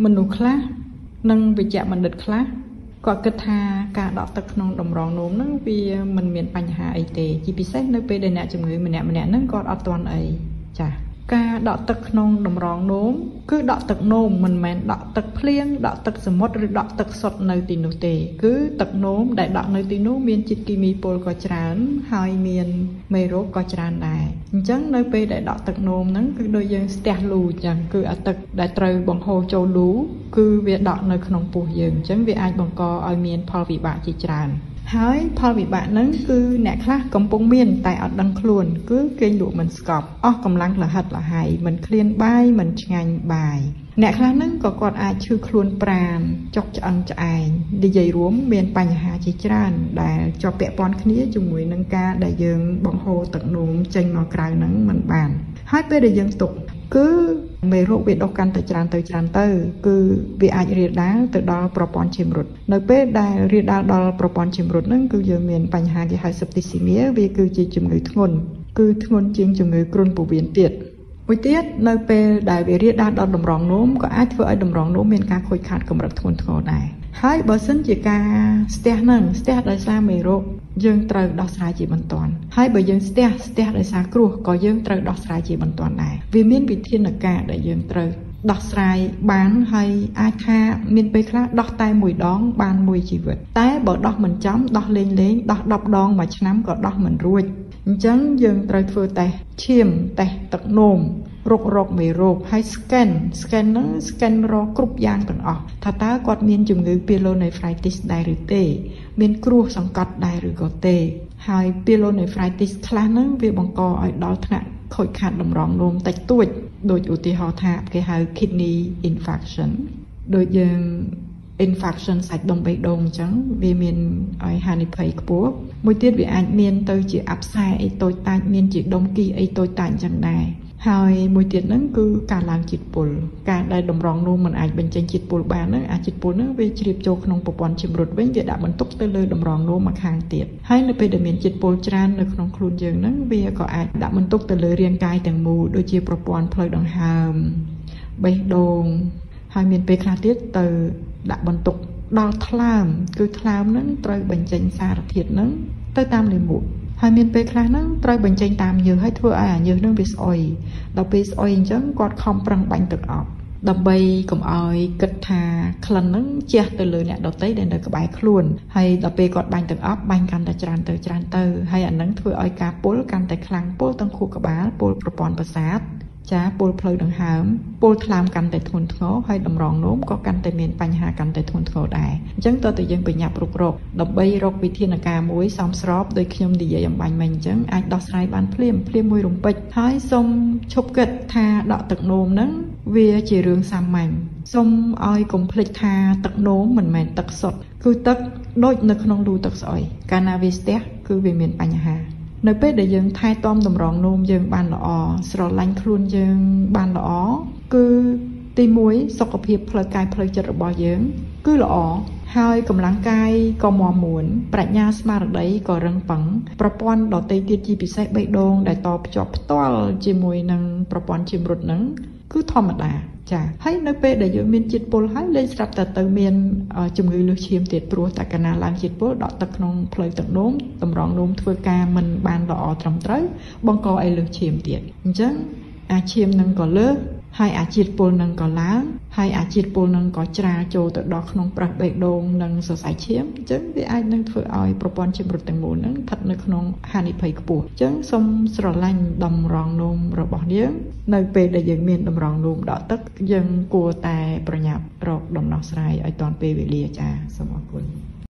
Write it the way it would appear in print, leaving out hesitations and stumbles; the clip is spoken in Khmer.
មនុស្សខ្លះនិងវិជ្ជបណ្ឌិតខ្លះគាត់គិតថាការដកទឹកក្នុងតម្រងនោមហ្នឹងវាមិនមានបញ្ហាអីទេជាពិសេសនៅពេលដែលអ្នកជំងឺម្នាក់ៗហ្នឹងគាត់អត់ទាន់អីចា៎ការដកទឹកក្នុងតម្រងនោមគឺដកទឹកនោមមិនមែនដកទឹកភ្លៀងដកទឹកសមុទ្រឬដកទឹកសុទ្ធនៅទីនោះទេគឺទឹកនោមដែលដកនៅទីនោះមានជាតិគីមីពុលក៏ច្រើនហើយមានមេរោគក៏ច្រើនដែរអញ្ចឹងនៅពេលដែលដកទឹកនោមហ្នឹងគឺដូចយើងស្ទះលូអញ្ចឹងគឺអាទឹកដែលត្រូវបង្ហូរចូលលូគឺវាដកនៅក្នុងពោះយើងអញ្ចឹងវាអាចបង្កឲ្យមានផលវិបាកជាច្រើនហើយផលវិបាកហ្នឹងគឺអ្នកខ្លះកំពុងមានតែអត់ដឹងខ្លួនគឺគេងលក់មិនស្កប់អស់កម្លាំងលហិតលហៃមិនឃ្លានបាយមិនឆ្ងាញ់បាយអ្នកខ្លះហ្នឹងក៏គាត់អាចឈឺខ្លួនប្រាណចុកឆ្អឹងឆ្អែងនិយាយរួមមានបញ្ហាជាច្រើនដែលជាប់ពាក់ព័ន្ធគ្នាជាមួយនឹងការដែលយើងបង្ហូរទឹកនោមចេញមកក្រៅហ្នឹងមិនបានហើយពេលដែលយើងទុកគឺមេរោគវាដុះកាន់តែច្រើនទៅគឺវាអាចរាលដាលទៅដល់ប្រព័ន្ធឈាមរត់នៅពេលដែលរាលដាលដល់ប្រព័ន្ធឈាមរត់ហ្នឹងគឺយើងមានបញ្ហាគេហៅ septicemia វាគឺជាជំងឺធ្ងន់គឺធ្ងន់ជាងជំងឺគ្រុនពោះវៀនទៀតមួយទៀតនៅពេលដែលវារាលដាលដល់តម្រងនោមក៏អាចធ្វើឲ្យតម្រងនោមមានការខូចខាតកម្រិតធ្ងន់ធ្ងរដែរហើយបើសិនជាការស្ទះដោយសារមេរោគយើងត្រូវដោះស្រាយជាបន្ទាន់ហើយបើយើងស្ទះដោយសារគ្រោះក៏យើងត្រូវដោះស្រាយជាបន្ទាន់ដែរវាមានវិធានការដែលយើងត្រូវដោះស្រាយបានហើយអាចថាមានពេលខ្លះដោះតែមួយដងបានមួយជីវិតតែបើដោះមិនចំដោះលេងដោះ10ដងមួយឆ្នាំក៏ដោះមិនរួចអញ្ចឹងយើងត្រូវធ្វើតេស្តឈាមតេស្តទឹកនោមរកមេរោគហើយ scan ហ្នឹង scan រកគ្រប់យ៉ាងទាំងអស់ថាតើគាត់មានជំងឺ pyelonephritis ដែរឬទេមានគ្រោះសង្កត់ដែរឬក៏ទេហើយ pyelonephritis ខ្លះហ្នឹងវាបង្កឲ្យដល់ថ្នាក់ខូចខាតតម្រងនោមតិចតួចដូចឧទាហរណ៍ថាគេហៅ kidney infarction ដូចយើង infarction សាច់ដុំបេះដូងអញ្ចឹងវាមានឲ្យហានិភ័យខ្ពស់មួយទៀតវាអាចមានទៅជាអាប់សែអីតូចតាចមានជាដុំគីអីតូចតាចអញ្ចឹងដែរហើយមួយទៀតហ្នឹងគឺការឡើងជាតិពុលការដែលតម្រងនោមមិនអាចបញ្ចេញជាតិពុលបានហ្នឹងអាជាតិពុលហ្នឹងវាជ្រាបចូលក្នុងប្រព័ន្ធឈាមរត់វិញវាដាក់បន្ទុកទៅលើតម្រងនោមម្ខាងទៀតហើយនៅពេលដែលមានជាតិពុលច្រើននៅក្នុងខ្លួនយើងហ្នឹងវាក៏អាចដាក់បន្ទុកទៅលើរាងកាយទាំងមូលដូចជាប្រព័ន្ធផ្លូវដង្ហើមបេះដូងហើយមានពេលខ្លះទៀតទៅដាក់បន្ទុកដល់ថ្លើមគឺថ្លើមហ្នឹងត្រូវបញ្ចេញសារធាតុហ្នឹងទៅតាមលាមកហើយមានពេលខ្លះហ្នឹងត្រូវបញ្ចេញតាមញើសហើយធ្វើឲ្យអាញើសហ្នឹងវាស្អុយដល់ពេលស្អុយអញ្ចឹងគាត់ខំប្រឹងបាញ់ទឹកអប់ដើម្បីកុំឲ្យគិតថាក្លិនហ្នឹងជះទៅលើអ្នកដទៃដែលនៅក្បែរខ្លួនហើយដល់ពេលគាត់បាញ់ទឹកអប់បាញ់កាន់តែច្រើនទៅហើយអាហ្នឹងធ្វើឲ្យការពុលកាន់តែខ្លាំងពុលទាំងខួរក្បាលពុលប្រព័ន្ធប្រសាទចាពុលផ្លូវដង្ហើមពុលថ្លើមកាន់តែធ្ងន់ធ្ងរហើយតម្រងនោមក៏កាន់តែមានបញ្ហាកាន់តែធ្ងន់ធ្ងរដែរអញ្ចឹងតើតើយើងបញ្ញាប់រុករកដើម្បីរកវិធានការមួយសមស្របដោយខ្ញុំនិយាយអំបញ្ញមិញអញ្ចឹងអាចដោះស្រាយបានភ្លាមមួយរំពេចហើយសូមឈប់គិតថាដកទឹកនោមហ្នឹងវាជារឿងសាមញ្ញសូមឲ្យកុំភ្លេចថាទឹកនោមមិនមែនទឹកសុទ្ធគឺទឹកដូចនៅក្នុងលូទឹកស្អុយកាលណាវាស្ទះគឺវាមានបញ្ហានៅពេលដែលយើងថែទាំតម្រងនោមយើងបានល្អស្រឡាញ់ខ្លួនយើងបានល្អគឺទី1សុខភាពផ្លូវកាយផ្លូវចិត្តរបស់យើងគឺល្អហើយកម្លាំងកាយក៏មាំមួនប្រាជ្ញាស្មារតីក៏រឹងប៉ឹងប្រព័ន្ធដទៃទៀតជាពិសេសបេះដូងដែលតភ្ជាប់ផ្ទាល់ជាមួយនឹងប្រព័ន្ធឈាមរត់ហ្នឹងគឺធម្មតាចាហើយនៅពេលដែលយើងមានជាតិពុលហើយលេងស្រាប់តែទៅមានជំងឺលើសឈាមទៀតព្រោះតែកាលណាឡើងជាតិពុលដកទឹកក្នុងផ្លូវទឹកនោមតម្រងនោមធ្វើការមិនបានល្អត្រឹមត្រូវបង្កឲ្យលើសឈាមទៀតអញ្ចឹងអាឈាមនឹងក៏លើសហើយអាជាតិពុលនឹងក៏ឡើងហើយអាជាតិពុលនឹងក៏ច្រាលចូលទៅដល់ក្នុងប្រេះបេះដូងនិងសរសៃឈាមអញ្ចឹងវាអាចនឹងធ្វើឲ្យប្រព័ន្ធឈាមរត់ទាំងមូលនឹងស្ថិតនៅក្នុងហានិភ័យខ្ពស់អញ្ចឹងសូមស្រឡាញ់តម្រងនោមរបស់យើងនៅពេលដែលយើងមានតម្រងនោមដកទឹកយើងគួរតែប្រញាប់រកដំណោះស្រាយឲ្យទាន់ពេលវេលាចាសូមអរគុណ